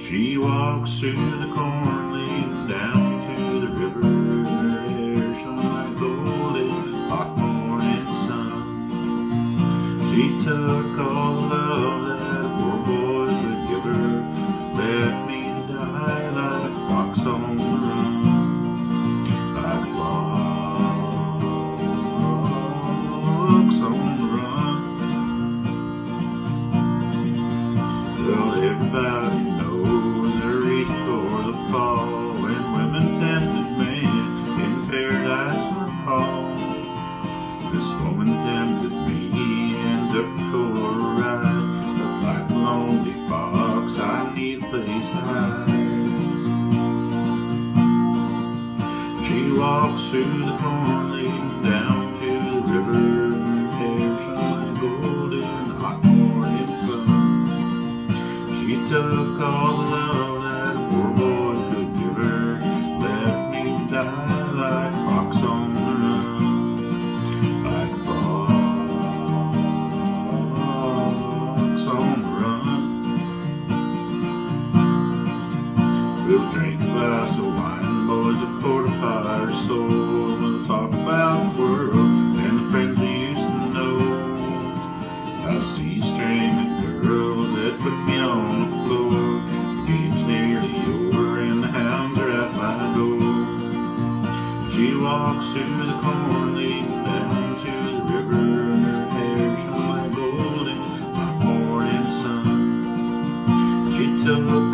She walks through the corn, leaning down to the river. Her hair shone like gold in the hot morning sun. She took all the love that a poor boy could give her, left me to die like a fox on the run, like fox on the run. Well, everybody knows the reason for the fall, when women tempted man in paradise hall. This woman tempted me and took me for a ride, but like a lonely fox, I need a place to hide. She walks through the corn, leading down to the river. Her hair shine gold in the hot morning sun. She took all the love that a poor boy could give her, left me to die like a fox on the run, like a fox on the run. We'll drink a glass of wine, boys, to fortify our soul. We'll talk about the world and the friends we used to know. I see string of girls that put me on the floor. The game's nearly over and the hounds are at my door. She walks through the corn, leading down to the river. Her hair shone like gold in the morning sun. She took